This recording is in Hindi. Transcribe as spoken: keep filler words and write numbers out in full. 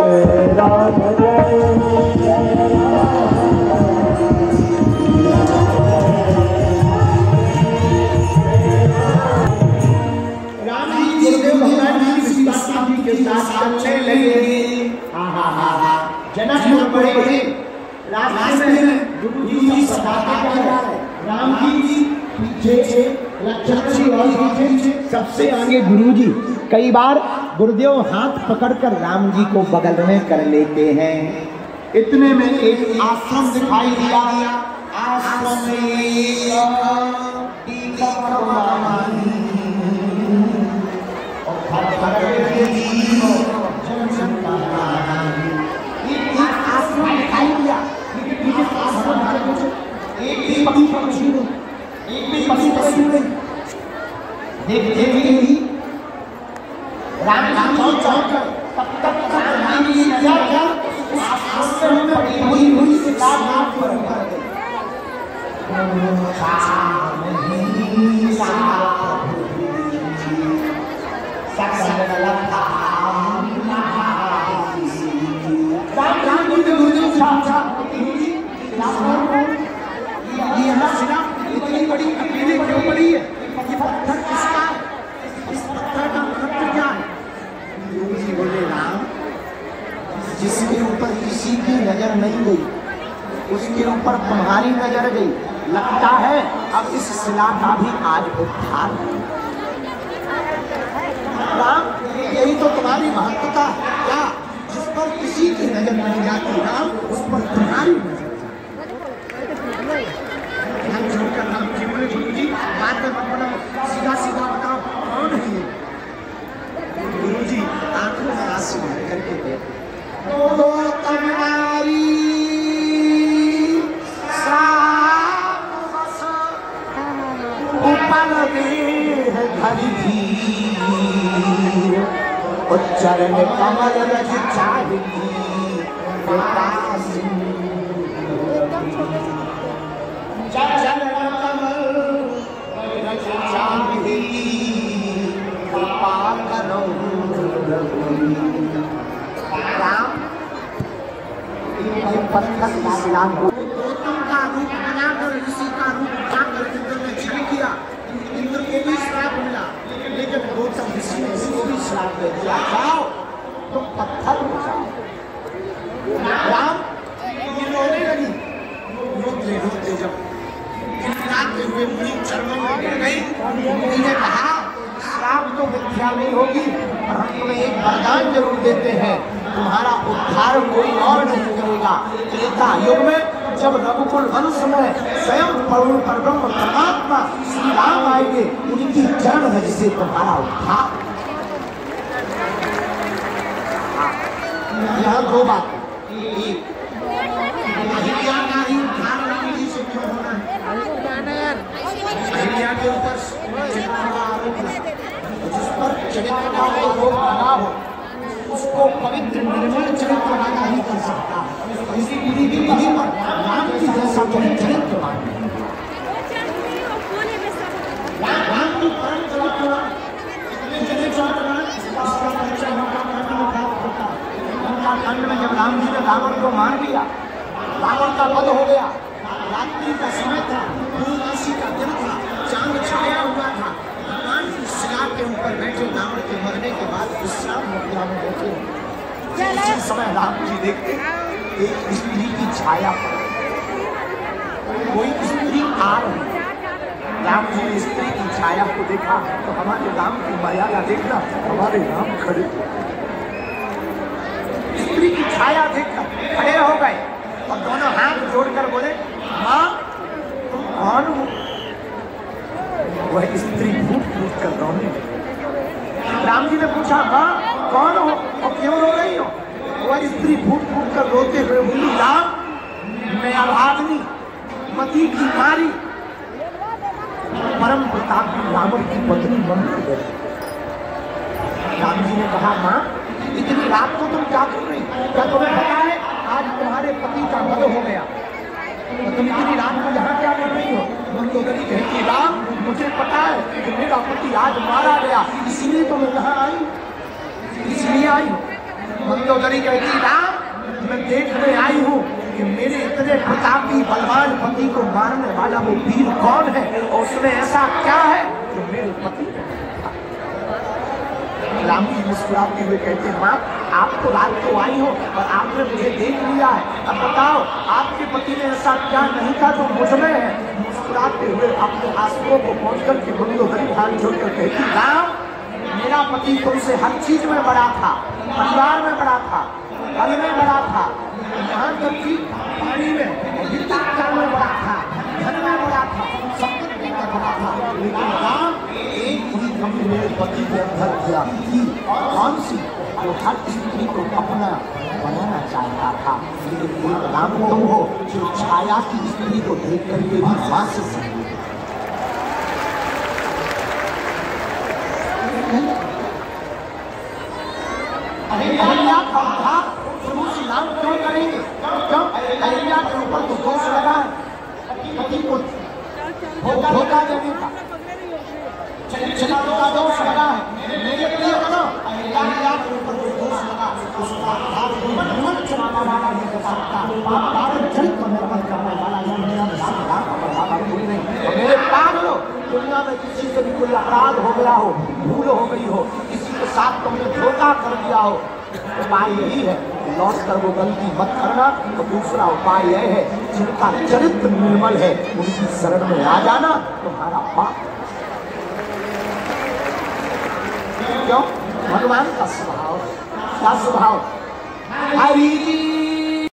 राम के साथ चलने लगे। जनकपुर बड़े बड़े रास्ते में गुरु जी बताते हैं राम जी पीछे लक्ष्मण जी और पीछे सबसे आगे गुरु जी। कई बार गुरुदेव हाथ पकड़कर राम जी को बगल में कर लेते हैं। इतने में एक आश्रम दिखाई दिया। आश्रम राम राम चौक चौक तब तक राम जी नजर कर उस आश्रम में पड़ी हुई हुई सितार नाथ पर उतर गई। राम राम गुरुदेव गुरुदेव साहब साहब ये हमारा सिरा इतनी बड़ी अकेले क्यों पड़ी है? ये पत्थर किसका है? इस पत्थर का महत्व क्या है? गुरु जी बोले राम जिसके ऊपर किसी की नजर नहीं गई उसके ऊपर तुम्हारी नजर गई। लगता है अब इस शिला का भी आज उद्धार। राम यही तो तुम्हारी महत्वता है क्या? जिस पर किसी की नजर नहीं जाती राम उस पर तुम्हारी नजर। राम जी बोले गुरु जी बात में मत बनाओ, सीधा सीधा बताओ कौन है ये? गुरु जी आंखों में आंसू भर करके देखो तो तुम्हारी ऊपर देह धरी उच्चरण कमल रज चारी राम पत्थर का शिला गौतम का रूप बनाकर ऋषि का रूप उठाकर इंद्र ने छल किया। इंद्र को भी श्राप मिला लेकिन गौतम ऋषि ने इसको भी श्राप दे दिया जाओ तो पत्थर हो जाओ। राम ये रोने लगी। रोते रोते जब गिड़गिड़ाते हुए मुनि चरणों में गिर गई। मुनि ने कहा श्राप तो मिथ्या नहीं होगी पर हम तुम्हें एक वरदान जरूर देते हैं, तुम्हारा उद्धार कोई और नहीं करेगा। त्रेता युग में जब रघुकुल वंश में स्वयं परम परब्रह्म परमात्मा श्री राम आएंगे उनकी चरण रज से तुम्हारा उद्धार। यहाँ दो बातें। एक अहिल्या का ही उद्धार राम जी से क्यों होना है? अहिल्या के ऊपर जिस पर चरित्र का आरोप लगा हो उसको पवित्र निर्मल चरित्र वाला ही कर सकता है। इसी विधि की विधि पर राम की जैसा चरित्र मानते हैं। राम की परम चरित्र इतने चरित्र उसका परिचय होगा खंड में प्राप्त होता है। उनका खंड में जब राम जी ने रावण को मार दिया, रावण का वध हो गया। रात्रि का समय था, पूर्णमासी का दिन था, चांद छाया हुआ था। शिला के ऊपर बैठे रावण के मरने के बाद विश्राम मुद्रा में बैठे। इसी समय राम जी देखते एक स्त्री की छाया पर कोई स्त्री आ रही। राम जी ने स्त्री की छाया को देखा तो हमारे राम की मर्यादा देखना, हमारे राम खड़े स्त्री की छाया देखकर खड़े हो गए और दोनों हाथ जोड़कर बोले माँ तुम कौन हो? वह स्त्री फूट फूट कर रोने लगी। राम जी ने पूछा माँ कौन हो और क्यों रो रही हो? वह स्त्री फूट फूट कर रोते हुए बोली राम मैं अभाग्नि पति की नारी परम प्रतापी रावण की पत्नी बनकर गई। राम जी ने कहा माँ इतनी रात को तुम क्या कर रही? क्या तुम्हें पता है आज तुम्हारे पति का वध हो गया तो तुम इतनी रात को यहाँ क्या कर रही हो? मंदोदरी कहती राम मुझे पता है कि मेरा पति आज मारा गया इसलिए तो मैं यहाँ आई इसलिए आई। मंदोदरी कहती राम मैं देखने आई हूँ कि मेरे इतने प्रतापी बलवान पति को मारने वाला वो वीर कौन है और उसमें ऐसा क्या है जो मेरे पति राम जी मुस्कुराते हुए कहते हैं माँ आप तो रात को आई हो और आपने मुझे देख लिया है, अब बताओ आपके पति ने ऐसा क्या नहीं था जो मुझ में है। मुस्कुराते हुए अपने आंसुओं को पहुंच करके मंदोदरी हाथ जोड़कर कहती राम मेरा पति तुमसे हर चीज में बड़ा था, परिवार में बड़ा था, बल में बड़ा था, यहाँ तक कि पानी में विद्या में बड़ा था, धन में बड़ा था, संपत्ति में बड़ा था, लेकिन राम एक ही कमी मेरे पति के अंदर किया थी कौन सी जो हर स्त्री को अपना बनाना चाहता था। लेकिन एक राम तुम हो जो छाया की स्त्री को देख करके भी मां से समझे। अहिल्या का उद्धार प्रभु श्री राम क्यों करेंगे? क्यों? अहिल्या के ऊपर तो दोष लगा है पति को धोखा देने का, चरित्र का दोष लगा है, मेरे लिए करो अहिल्या के ऊपर जो दोष लगा उसका उद्धार मन चलाने वाला नहीं कर सकता, पावन चरित्र को निर्मल करने वाला यह मेरा संविधान का बाबा कोई नहीं। मेरे पागलो दुनिया में किसी से भी कोई अपराध हो गया हो, भूल हो गई हो, किसी के साथ तुमने धोखा कर दिया हो, उपाय यही है लौट कर वो गलती मत करना। तो दूसरा उपाय यह है जिनका चरित्र निर्मल है उनकी शरण में आ जाना, तुम्हारा पाप। क्यों? भगवान का स्वभाव क्या स्वभाव? हरि